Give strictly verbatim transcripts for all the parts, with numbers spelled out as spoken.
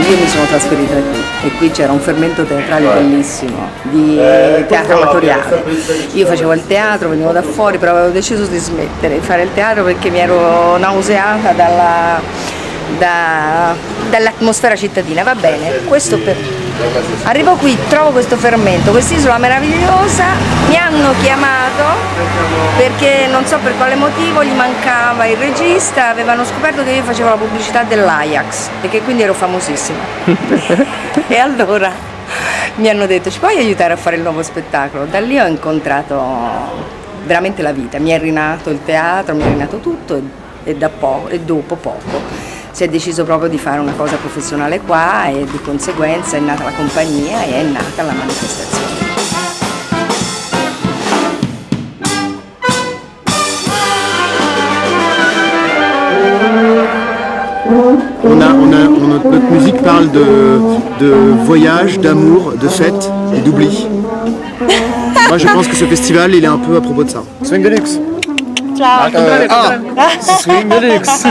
io mi sono trasferita qui e qui c'era un fermento teatrale bellissimo di teatro amatoriale. Io facevo il teatro, venivo da fuori, però avevo deciso di smettere di fare il teatro perché mi ero nauseata dalla, da, dall'atmosfera cittadina. Va bene, questo per... Arrivo qui, trovo questo fermento, quest'isola meravigliosa, mi hanno chiamato perché non so per quale motivo gli mancava il regista, avevano scoperto che io facevo la pubblicità dell'Ajax e che quindi ero famosissima. E allora mi hanno detto: ci puoi aiutare a fare il nuovo spettacolo? Da lì ho incontrato veramente la vita, mi è rinato il teatro, mi è rinato tutto e, e, da poco, e dopo poco si è deciso proprio di fare una cosa professionale qua e di conseguenza è nata la compagnia e è nata la manifestazione. On a, on a, on a, notre musique parle de, de voyage, d'amour, de fête et d'oubli. Moi je pense que ce festival il est un peu à propos de ça. Swing Deluxe. Ciao. Euh, ah, Swing Deluxe.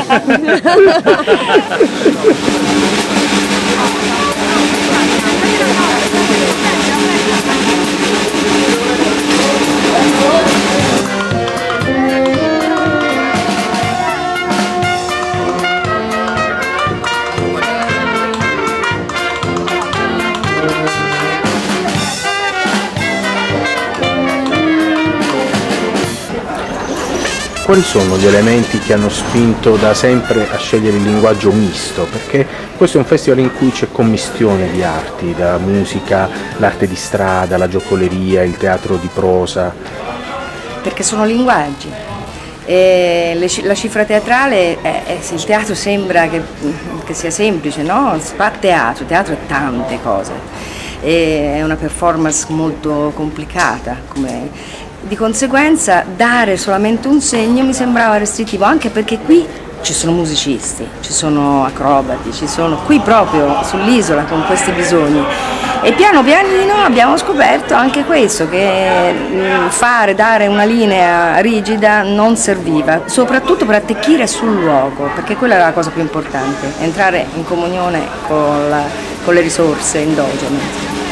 Quali sono gli elementi che hanno spinto da sempre a scegliere il linguaggio misto? Perché questo è un festival in cui c'è commistione di arti, la musica, l'arte di strada, la giocoleria, il teatro di prosa. Perché sono linguaggi. E le, la cifra teatrale, è, è, il teatro sembra che, che sia semplice, no? Si fa teatro, teatro è tante cose. E è una performance molto complicata, come... Di conseguenza dare solamente un segno mi sembrava restrittivo, anche perché qui ci sono musicisti, ci sono acrobati, ci sono qui proprio sull'isola con questi bisogni. E piano pianino abbiamo scoperto anche questo, che fare, dare una linea rigida non serviva, soprattutto per attecchire sul luogo, perché quella era la cosa più importante, entrare in comunione con, la, con le risorse endogene.